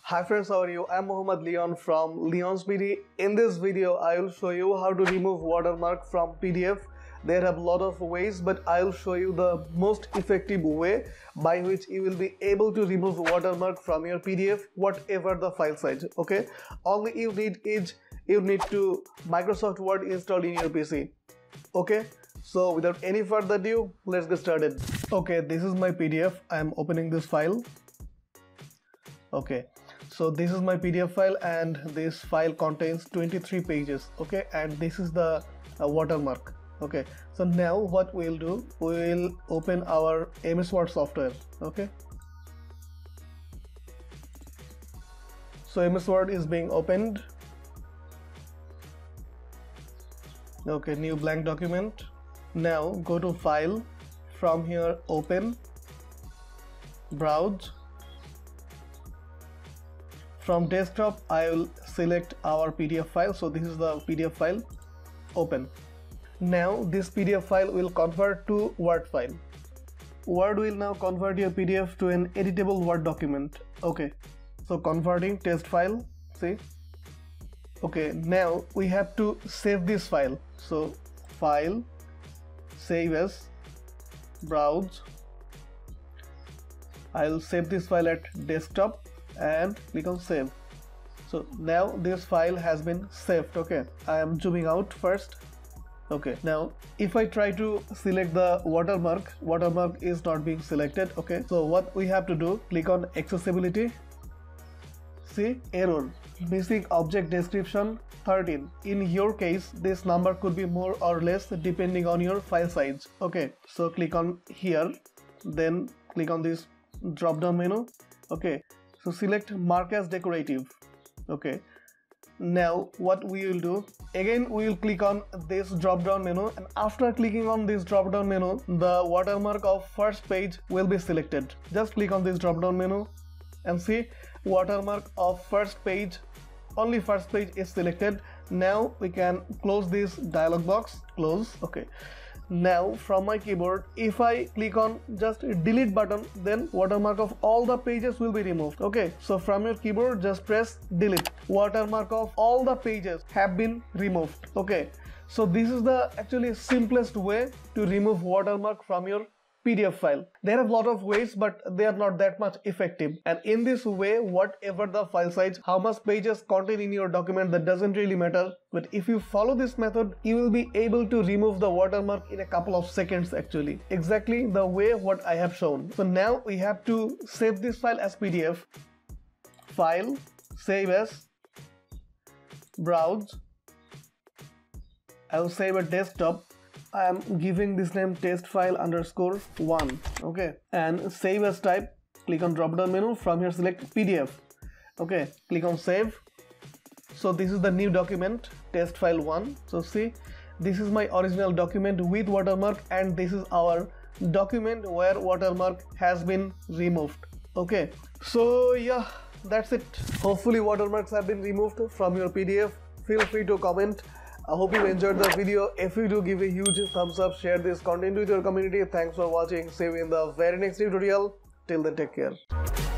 Hi friends, how are you? I'm Mohammad Leon from LeonsBD. In this video, I will show you how to remove watermark from PDF. There are a lot of ways, but I will show you the most effective way by which you will be able to remove watermark from your PDF, whatever the file size. Okay, only you need to Microsoft Word installed in your PC. Okay, so without any further ado, let's get started. Okay, this is my PDF. I'm opening this file. Okay, so this is my PDF file and this file contains 23 pages. Okay, and this is the watermark. Okay, so now what we'll do, we will open our MS Word software. Okay, so MS Word is being opened. Okay, new blank document. Now go to file, from here open, browse. From desktop I will select our PDF file. So this is the PDF file. Open. Now this PDF file will convert to Word file. Word will now convert your PDF to an editable Word document. Okay, so converting test file. See. Okay, now we have to save this file. So file, save as, browse. I will save this file at desktop and click on save. So now this file has been saved. Okay, I am zooming out first. Okay, now if I try to select the watermark is not being selected. Okay, so what we have to do, click on accessibility. See, error, basic object description 13. In your case this number could be more or less depending on your file size. Okay, so click on here, then click on this drop down menu. Okay, so select mark as decorative. Okay, now what we will do, again we will click on this drop down menu, and after clicking on this drop down menu the watermark of first page will be selected. Just click on this drop down menu and see watermark of first page, only first page is selected. Now we can close this dialog box, close. Okay, now from my keyboard if I click on just delete button, then watermark of all the pages will be removed. Okay, so from your keyboard just press delete. Watermark of all the pages have been removed. Okay, so this is the actually simplest way to remove watermark from your PDF file. There are a lot of ways, but they are not that much effective. And in this way, whatever the file size, how much pages contain in your document, that doesn't really matter. But if you follow this method, you will be able to remove the watermark in a couple of seconds actually. Exactly the way what I have shown. So now we have to save this file as PDF. File, save as, browse. I will save a desktop. I am giving this name test file _1. Okay, and save as type, click on drop down menu, from here select PDF. Okay, click on save. So this is the new document, test file 1. So see, this is my original document with watermark, and this is our document where watermark has been removed. Okay, so yeah, that's it. Hopefully watermarks have been removed from your PDF. Feel free to comment. I hope you enjoyed the video. If you do, give a huge thumbs up, share this content with your community. Thanks for watching. See you in the very next tutorial. Till then, take care.